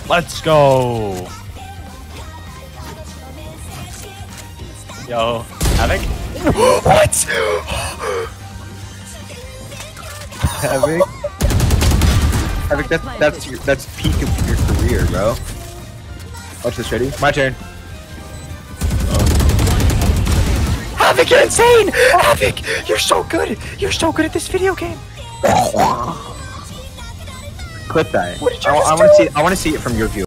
Let's go. Yo, Havoc? What? Havoc? Havoc, that's peak of your career, bro. Watch this, ready? My turn. Havoc, you're insane! Havoc, you're so good! You're so good at this video game! Clip that. What did you I just want to do? see. I want to see it from your view.